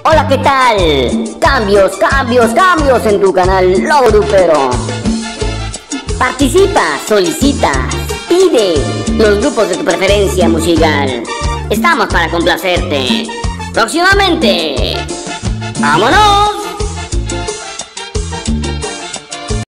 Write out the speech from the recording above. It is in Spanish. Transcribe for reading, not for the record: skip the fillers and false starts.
Hola, ¿qué tal? Cambios en tu canal Lobo Grupero. Participa, solicita, pide los grupos de tu preferencia musical. Estamos para complacerte. Próximamente. ¡Vámonos!